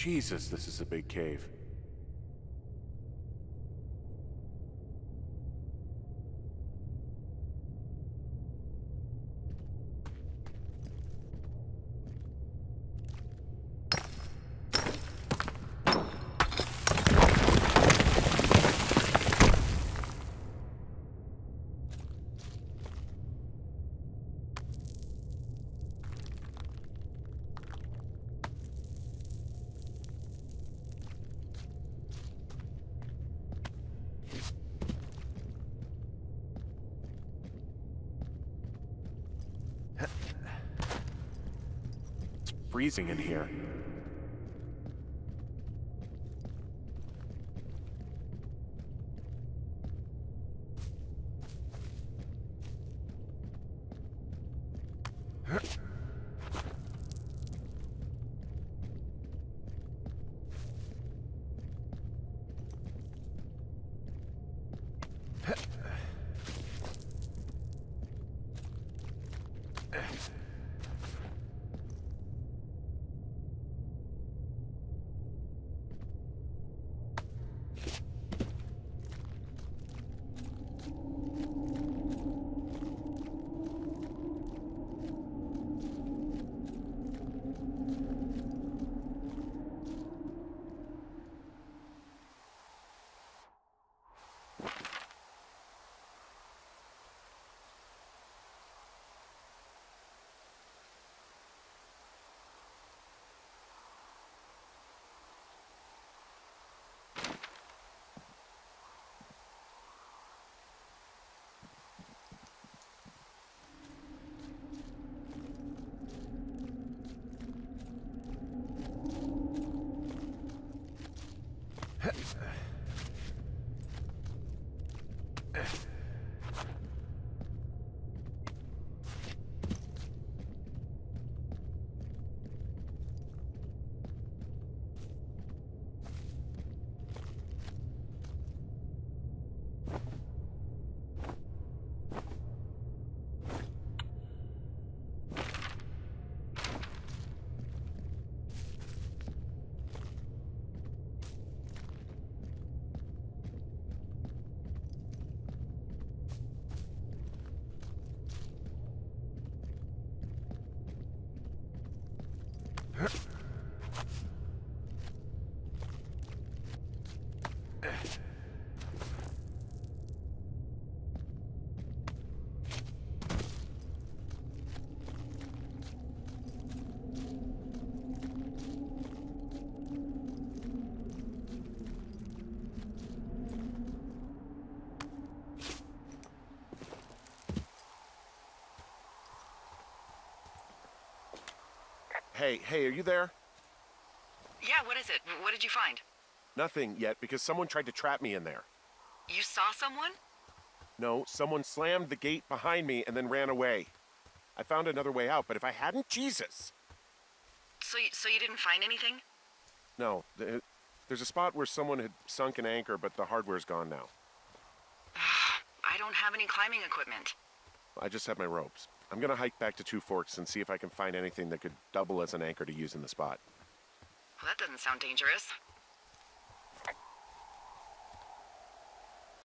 Jesus, this is a big cave. It's freezing in here. Hey, are you there? Yeah, what is it? What did you find? Nothing yet, because someone tried to trap me in there. You saw someone? No, someone slammed the gate behind me and then ran away. I found another way out, but if I hadn't, Jesus! So you didn't find anything? No, there's a spot where someone had sunk an anchor, but the hardware's gone now. I don't have any climbing equipment. I just have my ropes. I'm gonna hike back to Two Forks and see if I can find anything that could double as an anchor to use in the spot. Well, that doesn't sound dangerous.